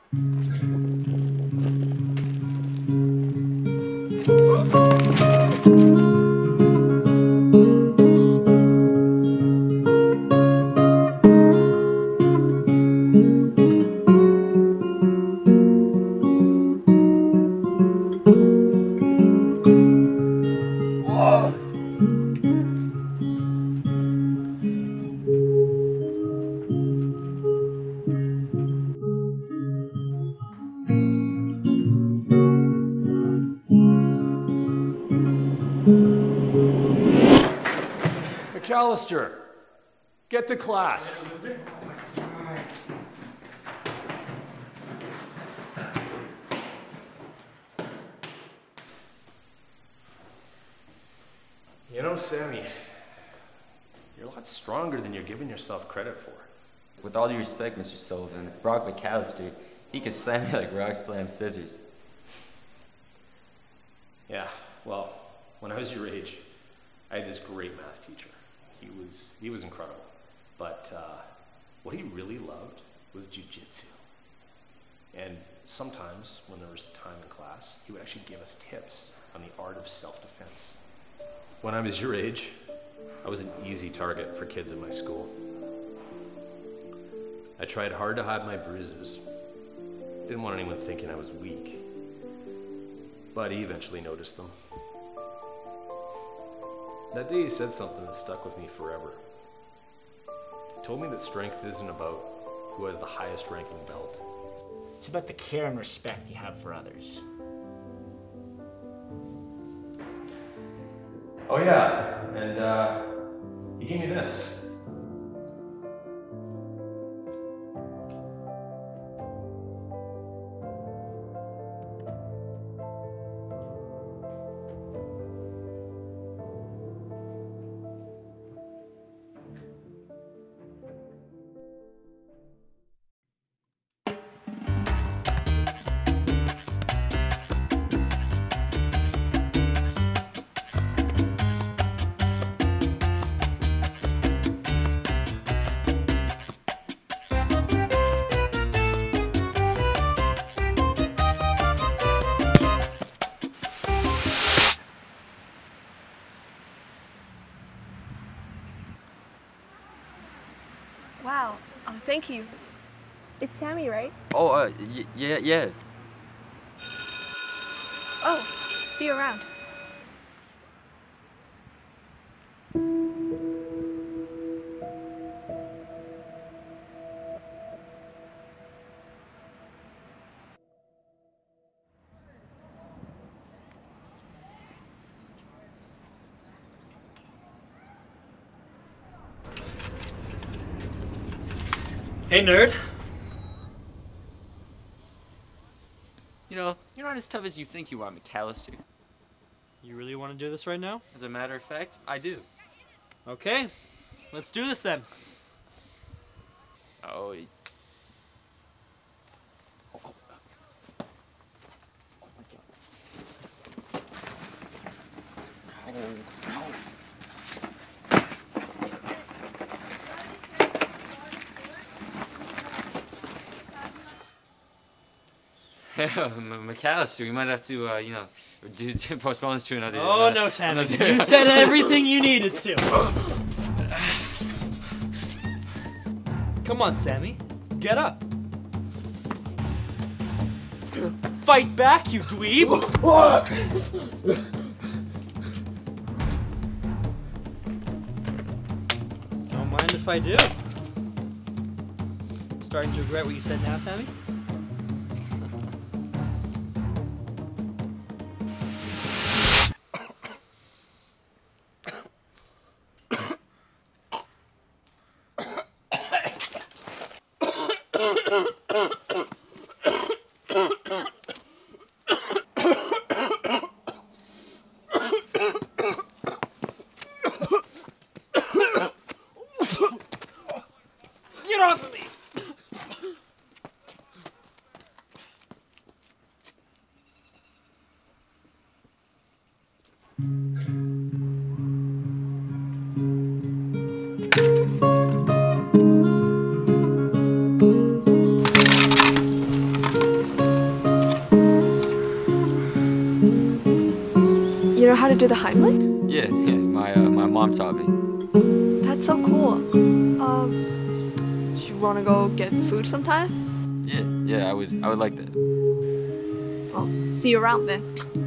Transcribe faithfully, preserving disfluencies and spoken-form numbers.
McAllister, get to class. You know, Sammy, you're a lot stronger than you're giving yourself credit for. With all due respect, Mister Sullivan, Brock McAllister, he could slam me like rocks slam scissors. Yeah, well, when I was your age, I had this great math teacher. He was, he was incredible. But uh, what he really loved was jiu-jitsu. And sometimes, when there was time in class, he would actually give us tips on the art of self-defense. When I was your age, I was an easy target for kids in my school. I tried hard to hide my bruises. Didn't want anyone thinking I was weak. But he eventually noticed them. That day he said something that stuck with me forever. He told me that strength isn't about who has the highest ranking belt. It's about the care and respect you have for others. Oh yeah, and uh, he gave me this. Wow. Oh, thank you. It's Sammy, right? Oh, uh, y yeah, yeah. Oh, see you around. Hey, nerd. You know, you're not as tough as you think you are, McAllister. You really want to do this right now? As a matter of fact, I do. Okay, let's do this then. Oh, y- oh, oh. Oh my God. Oh, no. McAllister, we might have to, uh, you know, do, postpone this to another. Oh uh, no, Sammy! another You said everything you needed to. Come on, Sammy, get up. Fight back, you dweeb! Don't mind if I do. Starting to regret what you said now, Sammy? Get off of me! know how to do the Heimlich? Yeah, yeah. My uh, my mom taught me. That's so cool. Um, do you want to go get food sometime? Yeah, yeah. I would I would like that. Well, see you around then.